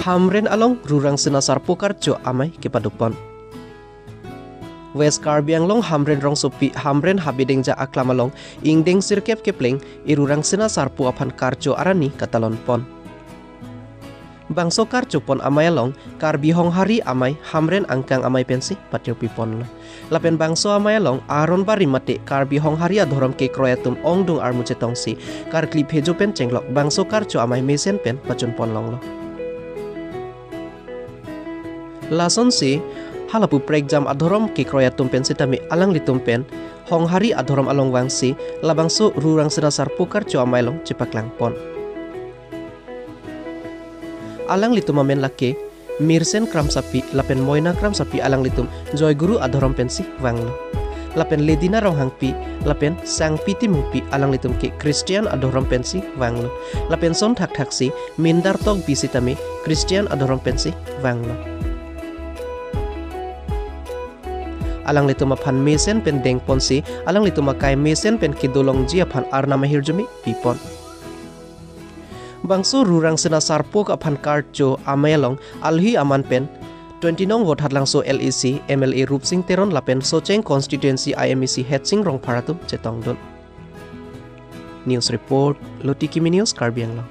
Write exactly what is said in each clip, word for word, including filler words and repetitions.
hamren along rurang senasar pokar jo amai kepadupon. West Karbi Anglong hamren rong sopi hamren habideng ja aklamalong ingdeng sirkep kepling irurang senasar pu apan karjo arani katalon pon. Bangso karjo pon amai along Karbi hong hari amai hamren angkang amai pensi patyo pipon lo. Lapen bangso amai along aron bari mate Karbi hong hari adhorom ke kroyatum ongdung armuce tongsi kar klip hejo pen cenglok bangso karjo amai mesen pen pacun pon long lo. Lason si halapu prek jam adhorom ke kroyatum pen sitami alang litumpen hong hari adhorom along wangsi labangso rurang senasar pokar jo amai long cipaklang pon. Alang litum amen lake mirsen kram sapi lapen moina kram sapi alang litum joy guru adhorom pensi wanglo. Lapen ledina rong hangpi lapen sang piti mupi alang litum ke Christian adhorom pensi wanglo. Lapen son thak thak si mindar tok bisitami Christian adhorom pensi wanglo. Alang litum apan mesen pen deng ponsi alang litum akai mesen pen kidolong ji apan arna mahirjumi pipon. Bangso rurang senasar pok apan karjo amayalong alhi aman pen twenty-nine vot hadlangso L E C M L A Rupsing Teron lapen Socheng constituency I M E C Hetsing rong paratum cetongdon. News report Loti Kimi News Karbi Anglong.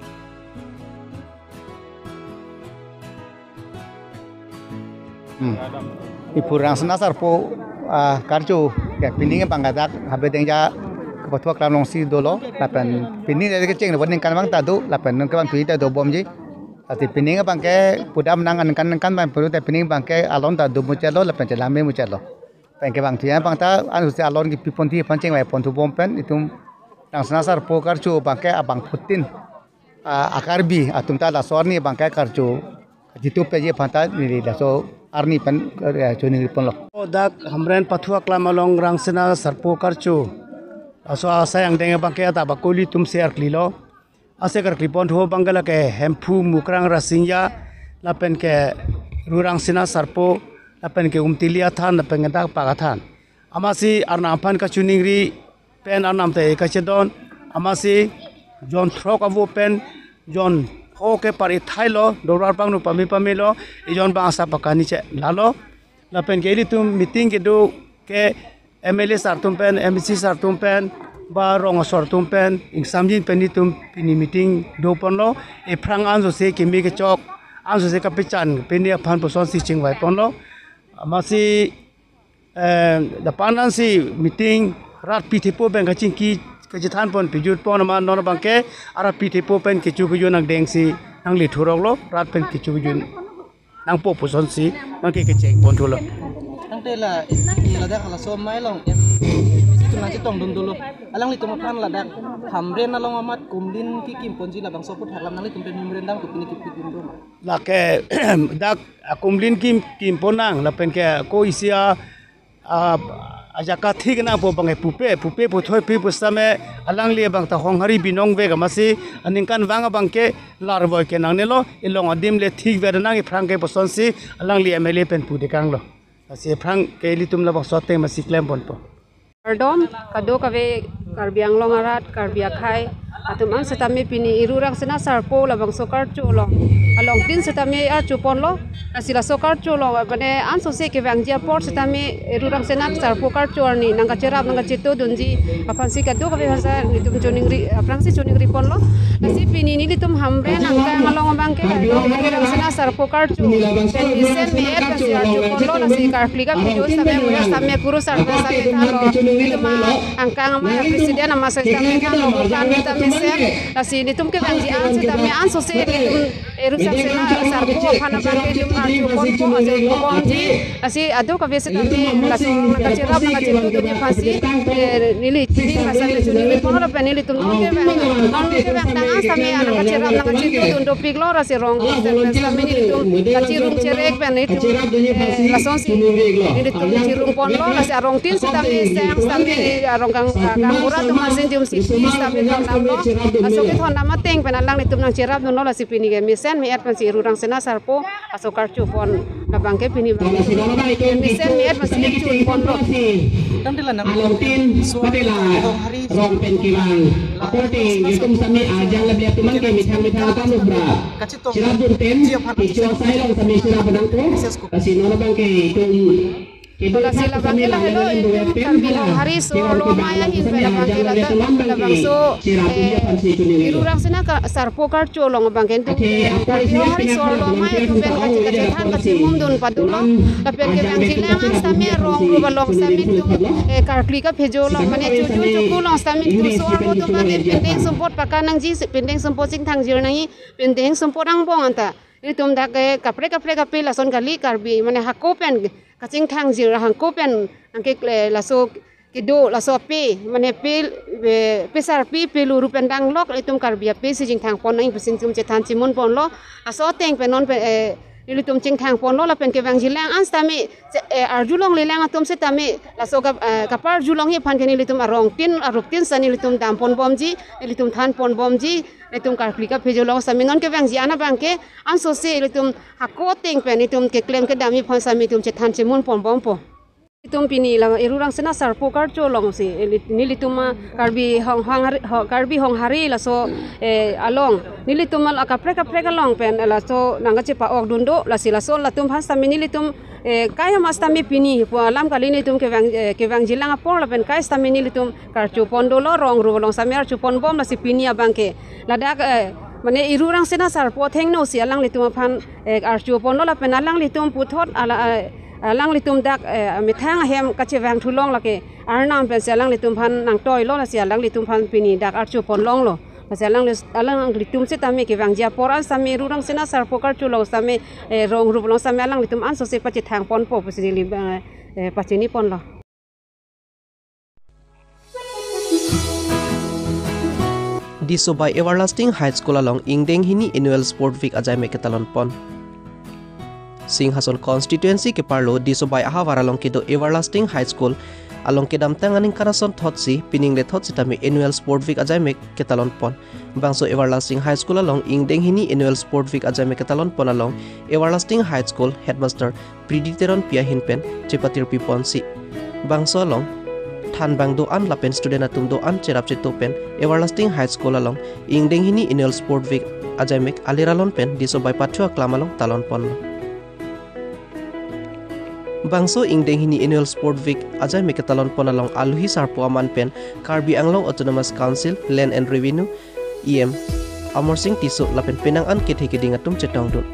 Hmm. Ipurang senasar po uh, karjo ke pininge pangadak habedeng ja ketua kelam longsi dolo lapan pining dari kecing lapan kan bang tadu lapan kan tui tadu bom ji ati pining bang ke pudam nangan kan kan bang perlu tapi pining bang ke alon tadu mucelo lapan celame mucelo bang ke bang tuya bang ta anu se alon ki pipon ti pancing wai pon tu bom pen itu nang senasar po karjo bang ke abang putin akarbi atum ta la sorni bang ke karjo jitu pe je phanta ni da so arni pen choni pon lo dak hamren pathua kelam along rang senasar po karjo aso asa yang dengar bangke ata bakuli tum share klilo ase kar klipon ho bangala ke hempu mukrang rasingya lapen ke rurang sina sarpo lapen ke umtilia than lapen ngata pagathan amasi arna aphan ka chuningri pen arnam te ka chedon amasi jon throk avo pen jon ho ke pari thailo dorar pang nu pami pamilo ijon ba asa pakani che lalo lapen ke li tum meeting ke do ke M L A sartum pen, M C sartum pen, ba rong sartum pen, ing samjin pen itum pini meeting do pon lo, e prang anzo se kimi ke chok, anzo se kapichan peni aphan poson si chingwai pon lo, amasi the panan si meeting rat pitipo ben kaching ki kajithan pon pijut pon ma non bangke ara pitipo pen kichu kuju nang deng si nang li thurok lo rat pen kichu kuju nang po poson si nang ke ke cheng pon thulo. Tela iladak ala somai long em itu nanti tong dulu alang litu mapan ladak hamren along amat kumlin kikim ponji labang soput halam nali tumpen mimrendang kupini kipit dum lake dak kumlin kim kim ponang lapen ke ko isia ajaka thik na po bangai pupe pupe po thoi pi pusame alang li bang ta honghari binong ve gamasi aningkan wanga bangke larboy ke nang nelo ilong adim le thik ve nang i frang ke posonsi alang li M L A pen pu de kang lo asi prang ke litum la bang sote masik lem pon po Ardom kado kave Karbi Anglong arat Karbi akhai atum an setami pini irurang sena sarpo la bang sokar chulo along tin setami ar chupon lo asila sokar chulo bane an sose ke bang ja port setami irurang sena sarpo kar chorni nanga cherap nanga chitu dunji afansi kado kave hasa litum choning ri aprangsi choning ri pon lo asi pini ni litum hamre nanga along bang ke irurang sena sarpo kar chu pen isen me et kasi ar chupon lo nasi kar klika video same muya same kuru sarpe same thalo Ituma angkang ama presiden ama sesame kan lokan kita mesem lasi nitum ke banji an sesame an sose litum erupsi sena sarpo phana bange litum arju kon ko aje konji lasi adu ka besetame lasi ngacirap ngacitu dunya fasi nili tidi pasal juni me pono pe nili tum ke bang non ke bang tangan same an ngacirap ngacitu dundo piglo rasi rong sesame nili tum ngacirung cerek pe nili tum lason si nili tum cirung ponlo lasi arong tin sesame seng sami arong kang kang murah tu masih jum si sami kang namlo asok itu honda mateng penalang itu nang cerap nuno la si pini ke misen misen mi et pansi irurang sena sarpo aso karchu pon labang ke pini bang misen mi et pansi chu pon lo dan dila nang alautin padela rong pen kiwang according yutum sami ajang lebih tuman ke mitang mitang kan ubra sirap dunten ijo sai long sami sirap badang ko kasi nono bang ke tung Kasi labang kila hello itu karbilong hari so lo maya hin pe labang kila ta labang so irurang sena ka sarpo karcho long bang ken tu karbilong hari so lo maya tu ben kaci kaci han kaci mumdun padulo lapen ke bang kila ngan sami rong ru balong sami tu karkli ka phejo long mane chu chu chu ku long sami tu so lo tu bang pendeng sempot pakanang ji pendeng sempot sing thang jir nangi pendeng sempot ang bong anta itu tum dak kapre kapre kape lason kali karbi mane hakopen kacing thang jir hang kopen angke laso kido laso pe mane pe pesar pi pelu rupen dang lok itum karbia pe sing thang pon nang pusing tum che than chimun pon lo aso teng pe non pe ilitum ching thang pon lo la pen ke wang jilang ans tami arjulong lelang atum se tami laso kapar julong hi phan keni litum arong tin aruk tin sani litum dam pon bomji litum than pon bomji litum karklika phejolong saminon ke wang jiana bangke anso se litum hako teng pe litum ke klem ke dami phon sami tum che than chimun pon bom po Itum pini la irurang sena sarpo karcho long si nilituma karbi hong hong karbi hong hari la so along nilituma la kapre kapre long pen la so nangache pa ok dundo la sila so la tum has tami nilitum kaya mas tami pini po alam kali nitum ke wang ke wang jilang apor la pen kaya tami nilitum karcho pondolo rong ru long samir chu pon bom la si pini abangke la dak mane irurang sena sarpo theng no si alang litum phan archu pondolo la pen alang litum puthot ala lang litum dak mithang hem kache wang thulong lake arnam pe selang litum phan nang toy lo la sia lang litum phan pini dak archu pon long lo selang alang litum se tame ke wang ja poral same rurang sena sar pokar chu lo same rong ru long same alang litum an so se pachi thang pon po pasi li pachi ni pon lo Diso by Everlasting High School along Ingdeng Hini Annual Sport Week ajai me ketalon pon Singhason constituency ke parlo diso by ahawar along ke do Everlasting High School along ke dam tanganing karason thotsi pining le thotsi tami annual sport week ajai me ketalon pon bangso Everlasting High School along Ingdeng Hini Annual Sport Week ajai me ketalon pon along Everlasting High School headmaster Priditeron Pia Hinpen Chipatir Pipon si bangso along than bang do an lapen student atum do an cherap chitopen Everlasting High School along Ingdeng Hini Annual Sport Week ajai me aliralon pen diso by pathua klamalong talon pon Bangso Ingdeng Hini Annual Sport Week ajai me ketalon pon along aluhi sarpo aman pen Karbi Anglong Autonomous Council Land and Revenue E M Amor Singh Tiso lapen penang an kethe keding atum chetong dun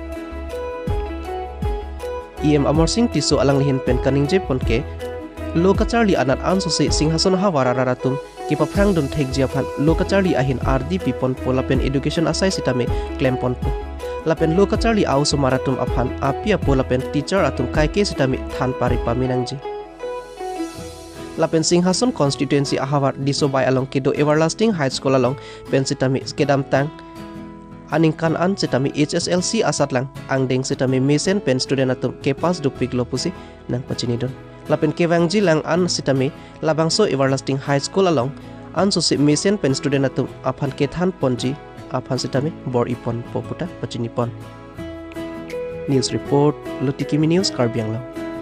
E M Amor Singh Tiso alang lihin pen kaning je pon ke lokacharli anat anso se singhason hawara ratum ki paprang dun thek jiaphan lokacharli ahin R D P pon po lapen education asai sitame claim pon po lapen lokacharli au sumaratum aphan apia po lapen teacher atum kai ke sitame than pari paminangji lapen singhason constituency ahawar diso by along kedo Everlasting High School along pen sitame skedam tang aningkan an sitame H S L C asat lang angdeng sitame mesen pen student atum kepas dupik lopusi nang pachinidon lapen kewangji lang an sitame labangso Everlasting High School along an so si mesen pen student atum aphan kethan ponji aphan sitame bor ipon poputa pachinipon news report Lutikimi News Karbianglo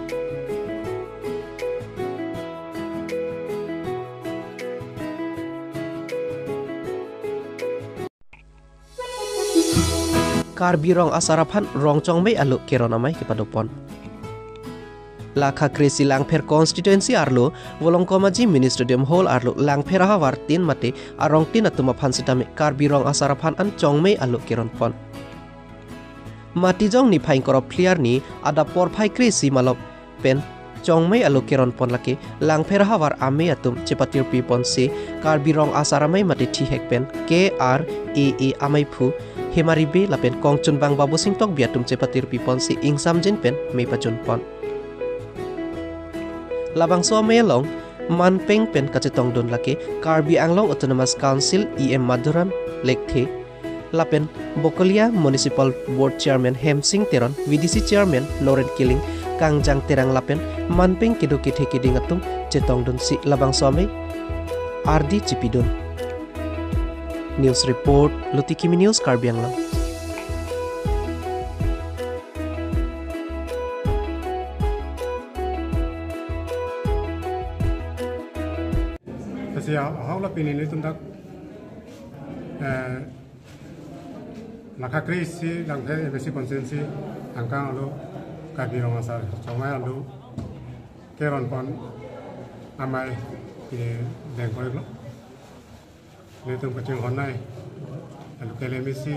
Karbi rong asaraphan rong chongmei alu keronamai kepadopon Lakha Kresi Langpher constituency arlo Wolongkomaji mini stadium hall arlo Langpher hawar tin mate arong tin atuma phan sitame Karbi rong asaraphan an chongmei alu keron pon Mati jong ni phaing korop player ni ada por phai Kresi malop pen chongmei alu keron pon lake Langpher hawar ame atum chepatir pi pon se Karbi rong asaramai mate thi hek pen K R A A amai phu Hemari be lapen kongchun bang babu sing tok biatum chepatir pi pon se ingsam jin pen me pachun pon Labang so melong manpeng pen kachetong don lake Karbi Anglong Autonomous Council E M Madhuram Lekthe lapen Bokolia Municipal Board Chairman Hem Singh Teron V D C Chairman Noren Killing Kangjang Terang lapen manpeng kedo kethe keding atum chetong don si labang so me R D Chipidon News report Lutikimi News Karbi Anglong sia hau la pini ni tum dak eh nakakri si lang he besi konsensi angka alu kadi rong asar chomai alu keron pon amai ki deng ko lo le tum ka ching honai alu kele misi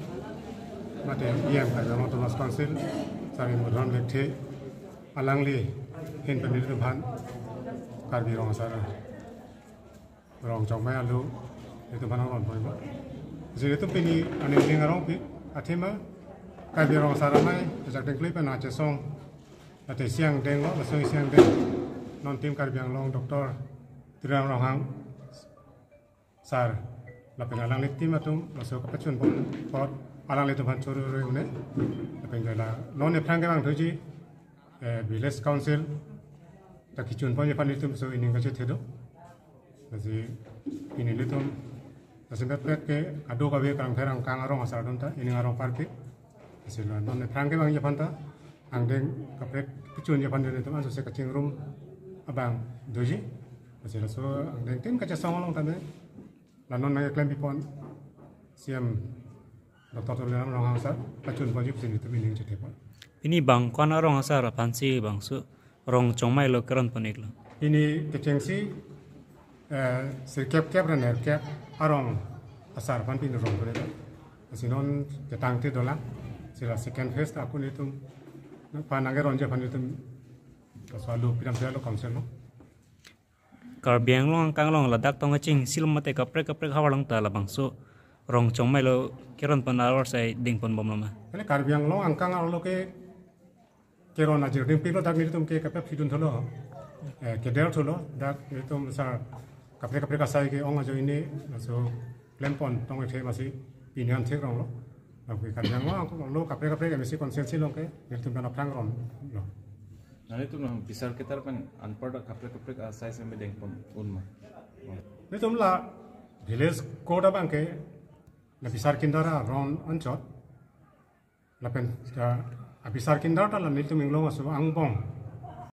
mate iem ka jamo to mas council sari modron lekhe alangli hin pani tum han kadi rong asar rong chomai alu le tum han ron poi ba jadi tu pilih ane dengar orang pi, athema kali orang saramai, sejak dengklip na cesong, ate siang denglo, besok siang deng, non tim kali yang long doktor, tirang orang hang, sar, lapen alang litim atum, besok kepecun pun, pot, alang litum han curu rui une, lapen jala, non epang kemang tuji, village council, tak kicun pun jepan litum so ini kerja tedo, jadi ini litum. Sebab ke adu kabe kang ferang kang arong asal donta ini arong parke sila non frang ke bang japanta angdeng kaprek picun japan de teman so se kacing room abang doji sila so angdeng tim kaca songolong tane lanon ngai klaim pipon siam doktor tu dalam orang asal pacun wajib sini tu ini cete pon ini bang kon arong asal pansi bang su rong chongmai lo keran ponik lo ini kecengsi serkep kep dan erkep arong asar pan pin rong boleh tak? Sinon ketang ti dola, sila second phase aku ni tu, panangge ronja pan itu, selalu pidam saya lo council lo. Karbiang long kang long ladak tong ngacing sil mate kaprek kaprek hawalang ta labang so rong chongmai lo keron pan awar sai ding pon bom lama. Kali karbiang long angkang lo ke keron aja ding pilo dak ni tu ke kapep hidun tholo, kedel tholo dak ni tu misal kaprek kaprek asai ke ong aja ini, so lempon tong ke masih pinian cek rong lo, tapi karbiang long lo kaprek kaprek masih konsensi lo ke, ni tu kan apang ron lo. Nanti tu noh pisar kita kan unpad kaprek-kaprek asai sampai deng pun unma. Ni tu lah village koda bang ke, na pisar kindara ron ancot, lapen pisar kindara lah ni tu minglong asu angbong.